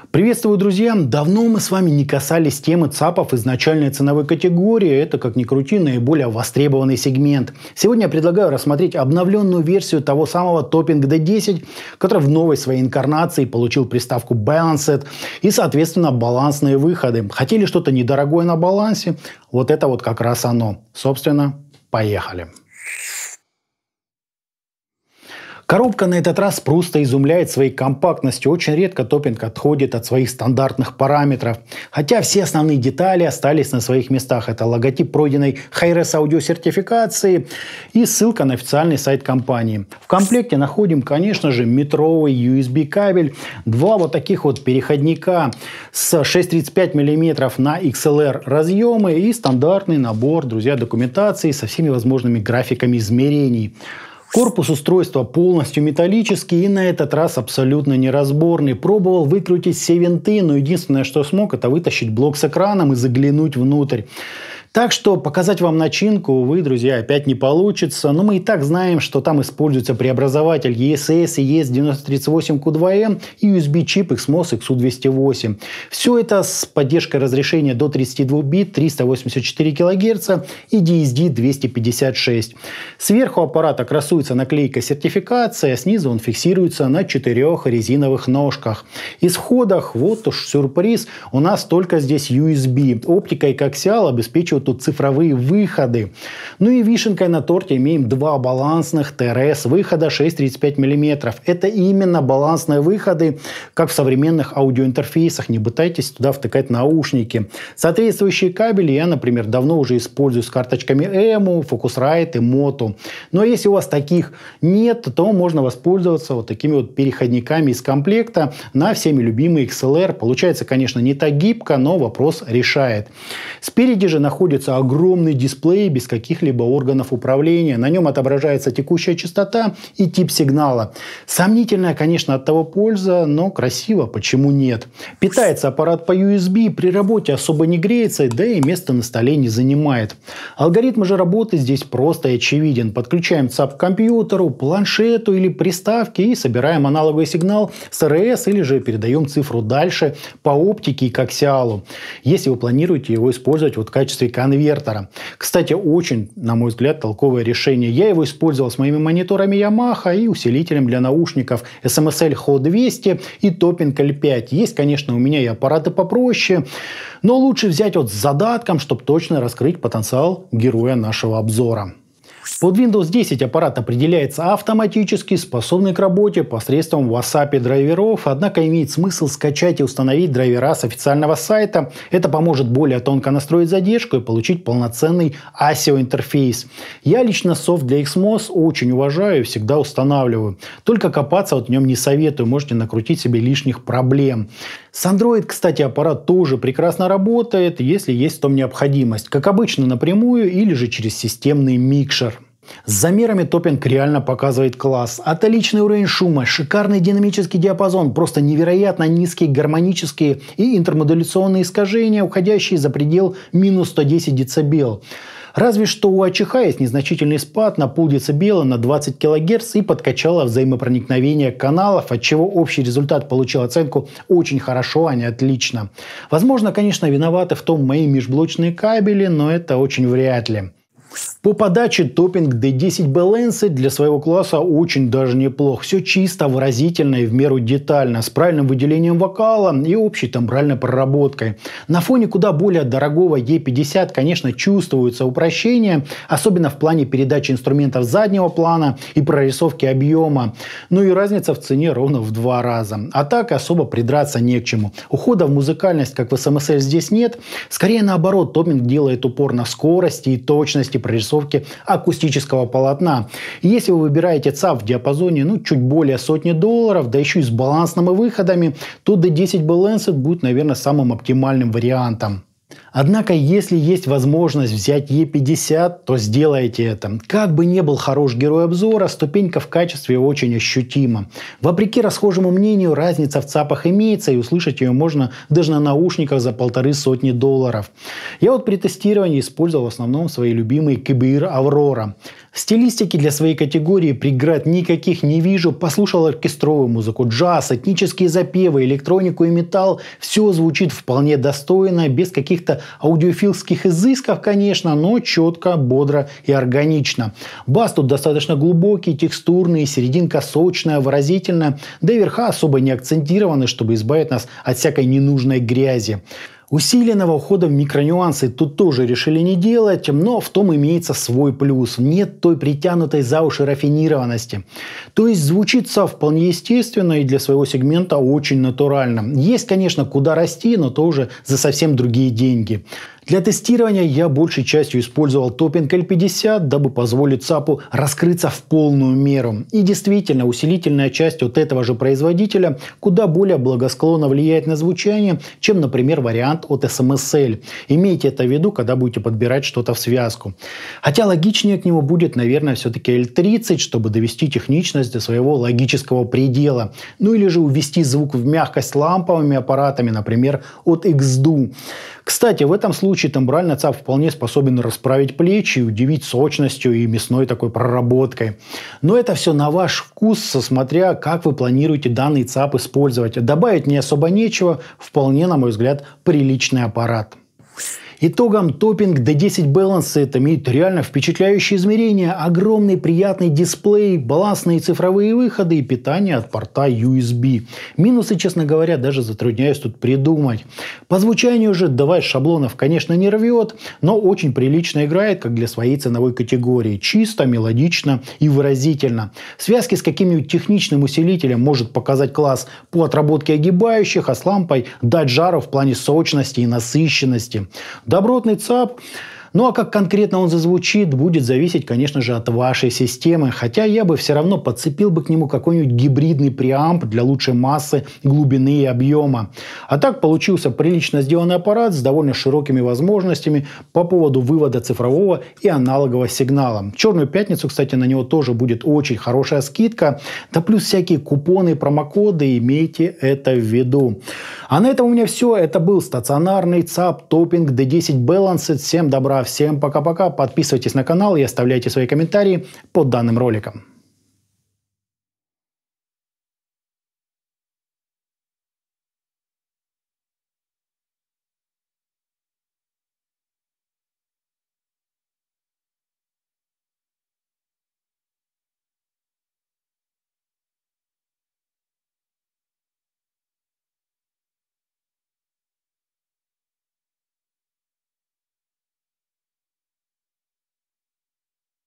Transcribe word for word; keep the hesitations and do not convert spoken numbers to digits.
Приветствую, друзья! Давно мы с вами не касались темы ЦАПов из начальной ценовой категории. Это, как ни крути, наиболее востребованный сегмент. Сегодня я предлагаю рассмотреть обновленную версию того самого Topping ди десять, который в новой своей инкарнации получил приставку Balanced и, соответственно, балансные выходы. Хотели что-то недорогое на балансе? Вот это вот как раз оно. Собственно, поехали! Коробка на этот раз просто изумляет своей компактностью. Очень редко Topping отходит от своих стандартных параметров. Хотя все основные детали остались на своих местах. Это логотип пройденной Hi-Res аудиосертификации и ссылка на официальный сайт компании. В комплекте находим, конечно же, метровый ю эс би кабель, два вот таких вот переходника с шесть целых тридцать пять миллиметров на икс эл ар разъемы и стандартный набор, друзья, документации со всеми возможными графиками измерений. Корпус устройства полностью металлический и на этот раз абсолютно неразборный. Пробовал выкрутить все винты, но единственное, что смог, это вытащить блок с экраном и заглянуть внутрь. Так что показать вам начинку, увы, друзья, опять не получится. Но мы и так знаем, что там используется преобразователь и эс эс и и эс девяносто тридцать восемь кью два эм и ю эс би-чип икс мос икс ю двести восемь. Все это с поддержкой разрешения до тридцати двух бит, триста восемьдесят четыре килогерца и ди эс ди двести пятьдесят шесть. Сверху аппарата красуется наклейка сертификации, а снизу он фиксируется на четырех резиновых ножках. Из входов, вот уж сюрприз, у нас только здесь ю эс би. Оптика и коаксиал обеспечивают тут цифровые выходы. Ну и вишенкой на торте имеем два балансных ти ар эс выхода шесть целых тридцать пять миллиметров. Это именно балансные выходы, как в современных аудиоинтерфейсах. Не пытайтесь туда втыкать наушники. Соответствующие кабели я, например, давно уже использую с карточками эму, Focusrite и Moto. Но если у вас таких нет, то можно воспользоваться вот такими вот переходниками из комплекта на всеми любимый икс эл ар. Получается, конечно, не так гибко, но вопрос решает. Спереди же находится огромный дисплей без каких-либо органов управления. На нем отображается текущая частота и тип сигнала. Сомнительная, конечно, от того польза, но красиво, почему нет? Питается аппарат по ю эс би, при работе особо не греется, да и место на столе не занимает. Алгоритм же работы здесь просто и очевиден. Подключаем ЦАП к компьютеру, планшету или приставке и собираем аналоговый сигнал с эр эс или же передаем цифру дальше по оптике и коаксиалу, если вы планируете его использовать вот в качестве конвертера. Кстати, очень, на мой взгляд, толковое решение. Я его использовал с моими мониторами Yamaha и усилителем для наушников эс эм эс эл эйч двести и Topping эл пять. Есть, конечно, у меня и аппараты попроще, но лучше взять вот с задатком, чтобы точно раскрыть потенциал героя нашего обзора. Под Windows десять аппарат определяется автоматически, способный к работе посредством WhatsApp драйверов, однако имеет смысл скачать и установить драйвера с официального сайта. Это поможет более тонко настроить задержку и получить полноценный асио-интерфейс. Я лично софт для икс мос очень уважаю и всегда устанавливаю. Только копаться вот в нем не советую, можете накрутить себе лишних проблем. С Android, кстати, аппарат тоже прекрасно работает, если есть в том необходимость. Как обычно, напрямую или же через системный микшер. С замерами Topping реально показывает класс. Отличный уровень шума, шикарный динамический диапазон, просто невероятно низкие гармонические и интермодуляционные искажения, уходящие за предел минус сто десять децибел. Разве что у эй эйч эйч есть незначительный спад на полдецибела на двадцать килогерц и подкачало взаимопроникновение каналов, отчего общий результат получил оценку очень хорошо, а не отлично. Возможно, конечно, виноваты в том мои межблочные кабели, но это очень вряд ли. По подаче Topping ди десять Balanced для своего класса очень даже неплох. Все чисто, выразительно и в меру детально, с правильным выделением вокала и общей тембральной проработкой. На фоне куда более дорогого и пятьдесят, конечно, чувствуется упрощение, особенно в плане передачи инструментов заднего плана и прорисовки объема. Ну и разница в цене ровно в два раза. А так особо придраться не к чему. Ухода в музыкальность, как в эс эм эс эл, здесь нет. Скорее наоборот, Topping делает упор на скорости и точности прорисовки акустического полотна. Если вы выбираете ЦАП в диапазоне ну, чуть более сотни долларов, да еще и с балансными выходами, то ди десять Balanced будет, наверное, самым оптимальным вариантом. Однако, если есть возможность взять Е пятьдесят, то сделайте это. Как бы ни был хорош герой обзора, ступенька в качестве очень ощутима. Вопреки расхожему мнению, разница в ЦАПах имеется, и услышать ее можно даже на наушниках за полторы сотни долларов. Я вот при тестировании использовал в основном свои любимые КБИР Аврора. Стилистики для своей категории преград никаких не вижу. Послушал оркестровую музыку, джаз, этнические запевы, электронику и металл. Все звучит вполне достойно, без каких-то аудиофилских изысков, конечно, но четко, бодро и органично. Бас тут достаточно глубокий, текстурный, серединка сочная, выразительная, да и верха особо не акцентированы, чтобы избавить нас от всякой ненужной грязи. Усиленного ухода в микронюансы тут тоже решили не делать, но в том имеется свой плюс. Нет той притянутой за уши рафинированности. То есть звучит САВ вполне естественно и для своего сегмента очень натурально. Есть, конечно, куда расти, но тоже за совсем другие деньги. Для тестирования я большей частью использовал топинг Л пятьдесят, дабы позволить ЦАПу раскрыться в полную меру. И действительно, усилительная часть от этого же производителя куда более благосклонно влияет на звучание, чем, например, вариант от эс эм эс эль. Имейте это в виду, когда будете подбирать что-то в связку. Хотя логичнее к нему будет, наверное, все-таки Л тридцать, чтобы довести техничность до своего логического предела. Ну или же увести звук в мягкость ламповыми аппаратами, например, от икс ду. Кстати, в этом случае тембральный ЦАП вполне способен расправить плечи и удивить сочностью и мясной такой проработкой. Но это все на ваш вкус, смотря как вы планируете данный ЦАП использовать. Добавить не особо нечего, вполне, на мой взгляд, приличный аппарат. Итогом топинг ди десять Balanced имеет реально впечатляющие измерения, огромный приятный дисплей, балансные цифровые выходы и питание от порта ю эс би. Минусы, честно говоря, даже затрудняюсь тут придумать. По звучанию же давать шаблонов, конечно, не рвет, но очень прилично играет, как для своей ценовой категории. Чисто, мелодично и выразительно. В связке с каким-нибудь техничным усилителем может показать класс по отработке огибающих, а с лампой дать жару в плане сочности и насыщенности. Добротный ЦАП. Ну а как конкретно он зазвучит, будет зависеть, конечно же, от вашей системы. Хотя я бы все равно подцепил бы к нему какой-нибудь гибридный преамп для лучшей массы, глубины и объема. А так получился прилично сделанный аппарат с довольно широкими возможностями по поводу вывода цифрового и аналогового сигнала. В Черную пятницу, кстати, на него тоже будет очень хорошая скидка. Да плюс всякие купоны, промокоды, имейте это в виду. А на этом у меня все. Это был стационарный ЦАП топинг ди десять Balanced. Всем добра. Всем пока-пока. Подписывайтесь на канал и оставляйте свои комментарии под данным роликом.